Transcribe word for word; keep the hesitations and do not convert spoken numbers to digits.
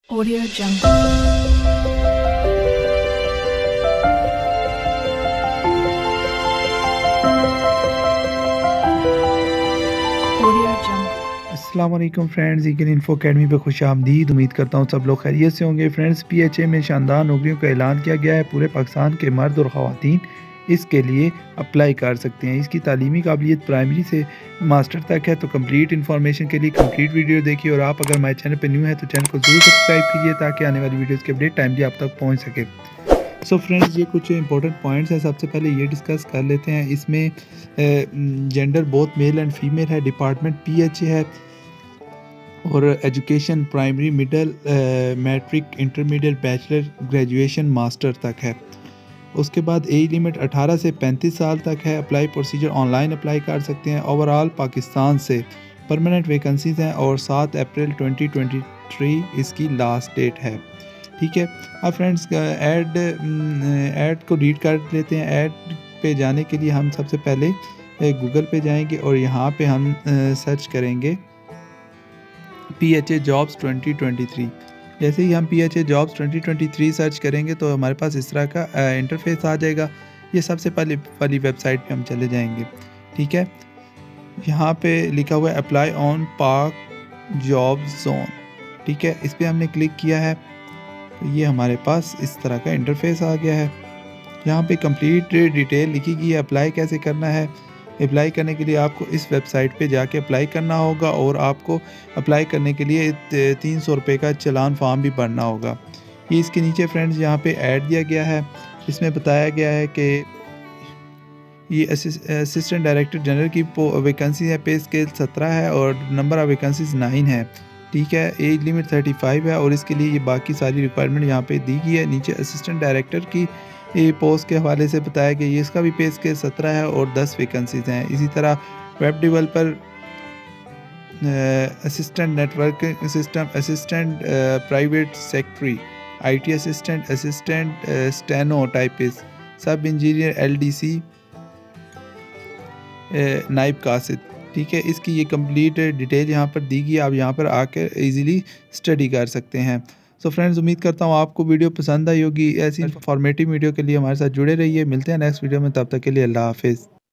Audio Jungle. Audio Jungle. अस्सलाम वालेकुम friends, eagle info academy पे खुश आमदीद। उम्मीद करता हूँ सब लोग खैरियत से होंगे। फ्रेंड्स, पीएचए में शानदार नौकरियों का ऐलान किया गया है। पूरे पाकिस्तान के मर्द और ख़वातीन इसके लिए अप्लाई कर सकते हैं। इसकी तालीमी काबिलियत प्राइमरी से मास्टर तक है। तो कंप्लीट इन्फॉर्मेशन के लिए कंप्लीट वीडियो देखिए। और आप अगर हमारे चैनल पर न्यू है तो चैनल को ज़रूर सब्सक्राइब कीजिए ताकि आने वाली वीडियोज़ की अपडेट टाइमली आप तक पहुँच सके। सो so फ्रेंड्स, ये कुछ इंपॉर्टेंट पॉइंट्स हैं। सबसे पहले ये डिस्कस कर लेते हैं। इसमें gender both male and female है। डिपार्टमेंट पीएचए है और education primary, middle, matric, intermediate, bachelor, graduation, master तक है। उसके बाद एज लिमिट अठारह से पैंतीस साल तक है। अप्लाई प्रोसीजर ऑनलाइन अप्लाई कर सकते हैं। ओवरऑल पाकिस्तान से परमानेंट वैकेंसीज हैं और सात अप्रैल ट्वेंटी ट्वेंटी थ्री इसकी लास्ट डेट है। ठीक है। अब फ्रेंड्स, ऐड ऐड को रीड कर लेते हैं। ऐड पे जाने के लिए हम सबसे पहले गूगल पे जाएंगे और यहाँ पे हम सर्च करेंगे P H A jobs twenty twenty three. जैसे ही हम P H A jobs twenty twenty three search करेंगे तो हमारे पास इस तरह का इंटरफेस आ जाएगा। ये सबसे पहले वाली वेबसाइट पे हम चले जाएंगे। ठीक है। यहाँ पे लिखा हुआ है apply on Pak job zone. ठीक है, इस पर हमने क्लिक किया है तो ये हमारे पास इस तरह का इंटरफेस आ गया है। यहाँ पे कंप्लीट डिटेल लिखी गई है। अप्लाई कैसे करना है। अप्लाई करने के लिए आपको इस वेबसाइट पे जाके अप्लाई करना होगा और आपको अप्लाई करने के लिए तीन सौ रुपये का चलान फॉर्म भी भरना होगा। ये इसके नीचे फ्रेंड्स यहाँ पे ऐड दिया गया है। इसमें बताया गया है कि ये असिस्टेंट डायरेक्टर जनरल की वैकेंसी है। पे स्केल सत्रह है और नंबर ऑफ़ वैकेंसीज नाइन है। ठीक है। एज लिमिट थर्टी फाइव है और इसके लिए ये बाकी सारी रिक्वायरमेंट यहाँ पे दी गई है। नीचे असिस्टेंट डायरेक्टर की ये पोस्ट के हवाले से बताया गया ये इसका भी पे स्केल सत्रह है और दस वैकेंसीज हैं। इसी तरह web developer, assistant network system assistant, private secretary, IT assistant, assistant steno typist, sub engineer, LDC, नाइब कासिद। ठीक है। इसकी ये कंप्लीट डिटेल यहाँ पर दी गई। आप यहाँ पर आकर इजीली स्टडी कर सकते हैं। सो फ्रेंड्स, उम्मीद करता हूँ आपको वीडियो पसंद आई होगी। ऐसी इंफॉर्मेटिव वीडियो के लिए हमारे साथ जुड़े रहिए। मिलते हैं नेक्स्ट वीडियो में, तब तक के लिए अल्लाह हाफिज़।